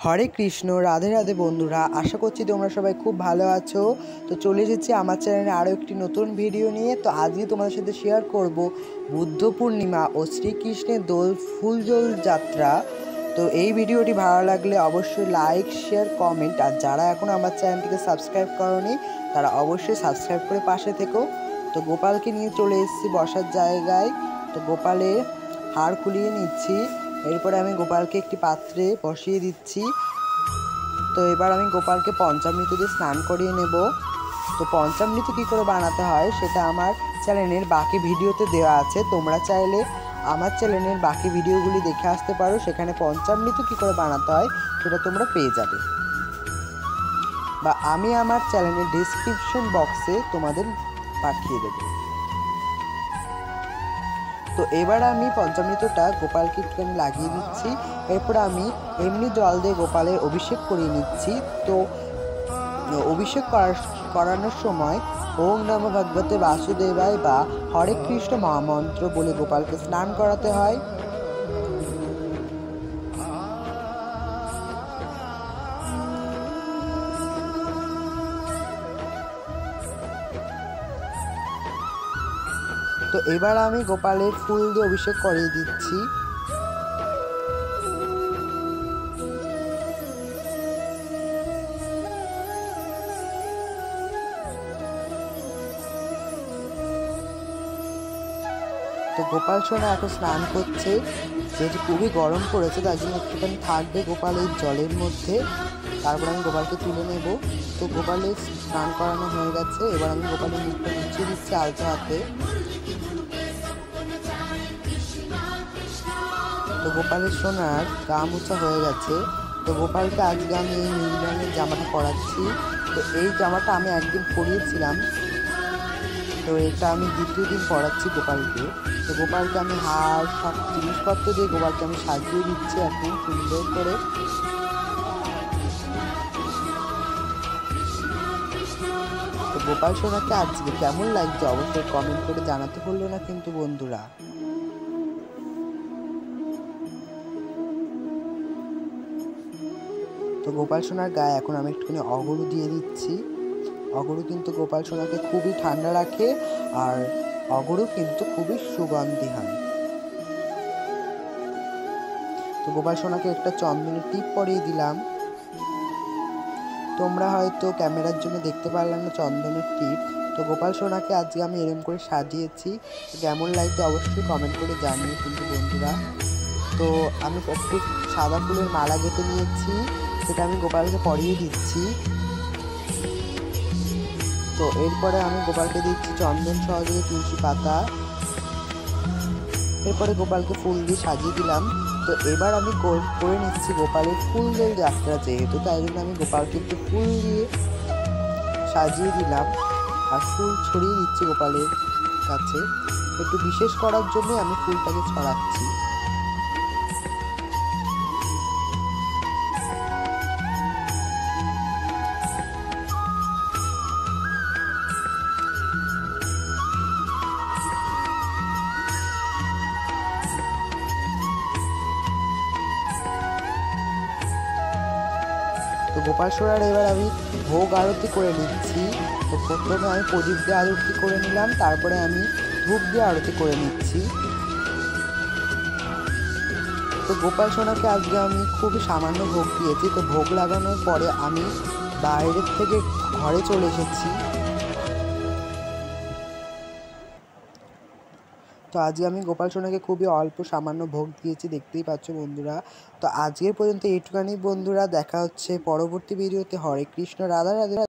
हरे कृष्ण राधे राधे बंधुरा आशा करছি তোমরা সবাই খুব ভালো আছো। তো চলে এসেছি আমার চ্যানেলে আরও একটি নতুন ভিডিও নিয়ে। তো আজকে তোমাদের সাথে শেয়ার করব বুদ্ধ পূর্ণিমা ও শ্রীকৃষ্ণের দোল ফুলদোল যাত্রা। তো এই ভিডিওটি ভালো লাগলে অবশ্যই লাইক শেয়ার কমেন্ট, আর যারা এখন আমার চ্যানেলটিকে সাবস্ক্রাইব করোনি তারা অবশ্যই সাবস্ক্রাইব করে পাশে থেকো। তো গোপালকে নিয়ে চলে এসেছি বসার জায়গায়। তো গোপালের হাড় খুলিয়ে নিচ্ছি, এরপরে আমি গোপালকে একটি পাত্রে বসিয়ে দিচ্ছি। তো এবার আমি গোপালকে পঞ্চামৃত দিয়ে স্নান করিয়ে নেব। তো পঞ্চামৃত কী করে বানাতে হয় সেটা আমার চ্যানেলের বাকি ভিডিওতে দেওয়া আছে, তোমরা চাইলে আমার চ্যানেলের বাকি ভিডিওগুলি দেখে আসতে পারো, সেখানে পঞ্চামৃত কী করে বানাতে হয় সেটা তোমরা পেয়ে যাবে, বা আমি আমার চ্যানেলের ডেসক্রিপশন বক্সে তোমাদের পাঠিয়ে দেব। তো এবার আমি পঞ্চামৃতটা গোপালকে একটুখানি লাগিয়ে দিচ্ছি, এরপর আমি এমনি জল দিয়ে গোপালের অভিষেক করিয়ে নিচ্ছি। তো অভিষেক করানোর সময় ওম নমো ভগবতে বাসুদেবায় বা হরে কৃষ্ণ মহামন্ত্র বলে গোপালকে স্নান করাতে হয়। তো এবার আমি গোপালের ফুল দিয়ে অভিষেক করিয়ে দিচ্ছি। তো গোপাল সোনা এখন স্নান করছে, যেহেতু খুবই গরম পড়েছে তার জন্য একটুখানি থাকবে গোপাল এই জলের মধ্যে। তারপর আমি গোপালকে তুলে নেব। তো গোপালের স্নান করানো হয়ে গেছে, এবার আমি গোপালের মুখটা মুছিয়ে দিচ্ছি আলতো হাতে। তো গোপালের সোনার গা মোছা হয়ে গেছে। তো গোপালকে আজকে আমি এই নীল রঙের জামাটা পরাচ্ছি। তো এই জামাটা আমি একদিন পরিয়েছিলাম, তো এটা আমি দ্বিতীয় দিন পরাচ্ছি গোপালকে। তো গোপালকে আমি হার সব জিনিসপত্র দিয়ে গোপালকে আমি সাজিয়ে দিচ্ছি এখন সুন্দর করে। তো গোপাল সোনাকে আজকে কেমন লাগছে অবশ্যই কমেন্ট করে জানাতে ভুললো না কিন্তু বন্ধুরা। তো গোপাল সোনার গায়ে এখন আমি একটুখানি অগরু দিয়ে দিচ্ছি। অগরু কিন্তু গোপাল সোনাকে খুবই ঠান্ডা রাখে, আর অগরু কিন্তু খুবই সুগন্ধি হয়। তো গোপাল সোনাকে একটা চন্দনের টিপ পরিয়ে দিলাম। তোমরা হয়তো ক্যামেরার জন্য দেখতে পারলে না চন্দনের টিপ। তো গোপাল সোনাকে আজকে আমি এরম করে সাজিয়েছি, কেমন লাগছে অবশ্যই কমেন্ট করে জানিও কিন্তু বন্ধুরা। তো আমি একটু সাদা ফুলের মালা গেঁথে নিয়েছি, সেটা আমি গোপালকে পরিয়ে দিচ্ছি। তো এরপরে আমি গোপালকে দিচ্ছি চন্দন সহযোগে তুলসী পাতা, এরপরে গোপালকে ফুল দিয়ে সাজিয়ে দিলাম। তো এবার আমি করে নিচ্ছি গোপালের ফুলদোল যাত্রা, যেহেতু তাই জন্য আমি গোপালকে একটু ফুল দিয়ে সাজিয়ে দিলাম, আর ফুল ছড়িয়ে দিচ্ছি গোপালের কাছে। একটু বিশেষ করার জন্য আমি ফুলটাকে ছড়াচ্ছি। তো গোপাল সোনার এবার আমি ভোগ আরতি করে নিচ্ছি। তো প্রথমে আমি প্রদীপ দিয়ে আরতি করে নিলাম, তারপরে আমি ধূপ দিয়ে আরতি করে নিচ্ছি। তো গোপাল সোনাকে আজকে আমি খুবই সামান্য ভোগ দিয়েছি। তো ভোগ লাগানোর পরে আমি বাইরের থেকে ঘরে চলে এসেছি। তো আজকে আমি গোপাল সোনাকে খুবই অল্প সামান্য ভোগ দিয়েছি, দেখতেই পাচ্ছ বন্ধুরা। তো আজকের পর্যন্ত এইটুখানি বন্ধুরা, দেখা হচ্ছে পরবর্তী ভিডিওতে। হরে কৃষ্ণ রাধা রাধে।